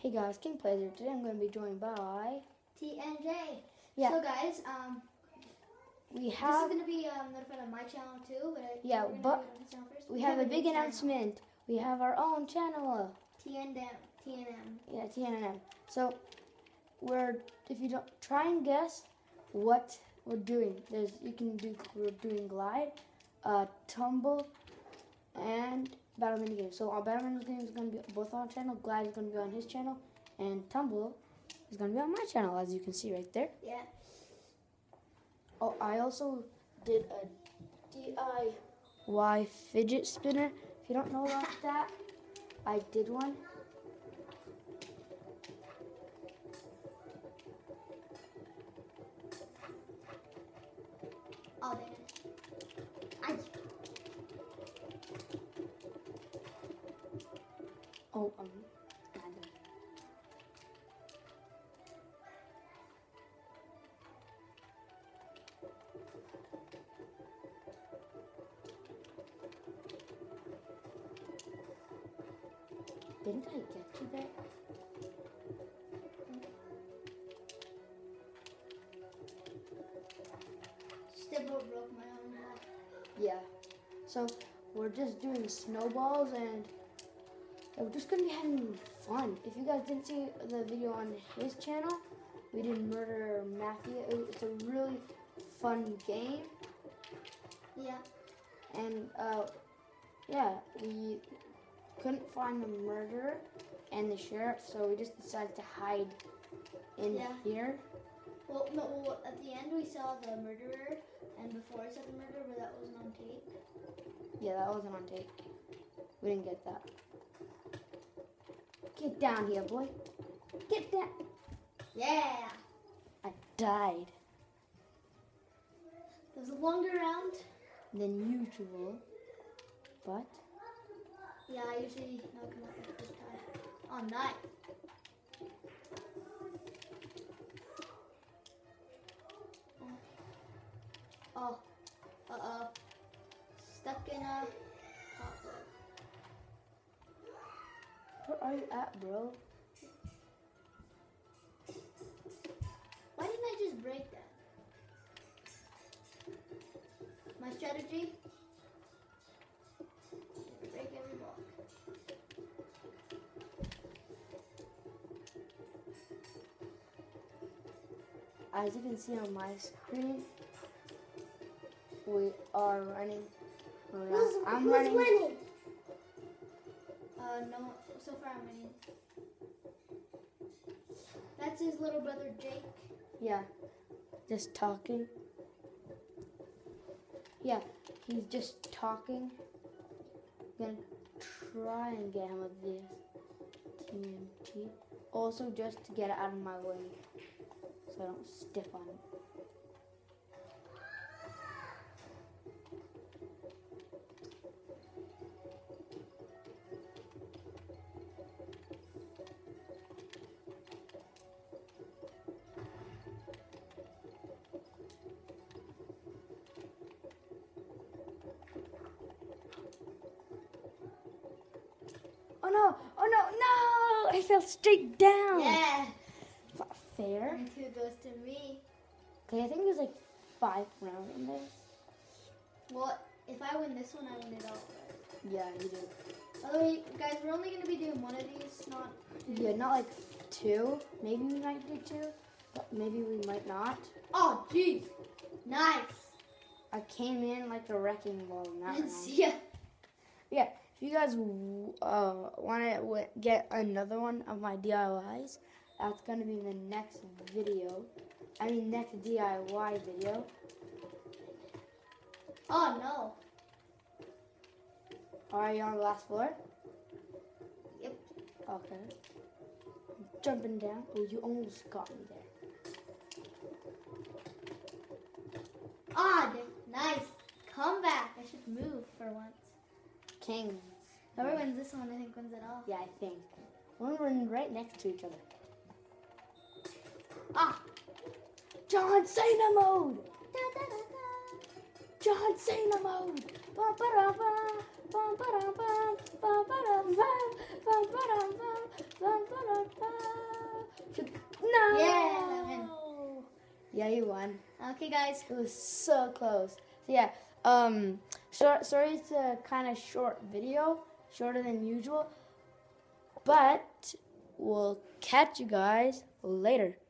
Hey guys, King Plays here. Today I'm going to be joined by TNJ. Yeah. So guys, we this is have going to be notified on my channel too. But yeah, we're gonna but do it on his channel first. we have a big new channel. announcement. We have our own channel. TNM. Yeah, TNM. So if you don't try and guess what we're doing. We're doing glide, tumble, and battle mini game. So our battle mini game is going to be both on our channel. Glide is going to be on his channel, and tumble is going to be on my channel, as you can see right there. Yeah. Oh, I also did a DIY fidget spinner. If you don't know about that, I did one. Oh, dang it. Ay. Oh, didn't I get you there? Still broke my own block. Yeah. So we're just doing snowballs and we're just gonna be having fun. If you guys didn't see the video on his channel, we did Murder Mafia. It's a really fun game. Yeah. And yeah, we couldn't find the murderer and the sheriff, so we just decided to hide in here. Well, no. Well, at the end we saw the murderer, and before I saw the murderer, but that wasn't on tape. Yeah, that wasn't on tape. We didn't get that. Get down here, boy. Get down. Yeah. I died There was a longer round. than usual, but Yeah, I usually knock him out the first time. Oh, nice. Oh. Uh-oh. Stuck in a cobweb. where are you at, bro? Why didn't I just break that? My strategy? Break every block. As you can see on my screen, we are running around. I'm running. winning? No. So far I'm winning. That's his little brother Jake. Yeah, just talking. Yeah, he's just talking. Gonna try and get him with this TNT. Also, just to get it out of my way, so I don't step on it. Oh no! Oh no! No! I fell straight down. Yeah. It's not fair. And 2 goes to me. Okay, I think there's like 5 rounds in this. Well, if I win this one, I win it all. Right? Yeah, you do. By the way, guys, we're only gonna be doing one of these, not 2. Yeah, not like 2. Maybe we might do 2, but maybe we might not. Oh, jeez. Nice. I came in like a wrecking ball in that round. Yeah. Yeah, if you guys want to get another one of my DIYs, that's going to be in the next video. I mean, next DIY video. Oh, no. Are you on the last floor? Yep. Okay. I'm jumping down. Oh, you almost got me there. Ah, nice. Come back. I should move for once. Kings. Whoever wins this one, I think, wins it all. Yeah, I think. We're right next to each other. Ah! John Cena mode! Da, da, da, da. John Cena mode! Bum, ba-dum, bum, bum, ba-dum, bum, bum, ba-dum, bum, bum, ba-dum, bum, bum, ba-dum, bum. Yeah, you won. Okay, guys. It was so close. So yeah, sorry it's a kind of short video, shorter than usual, but we'll catch you guys later.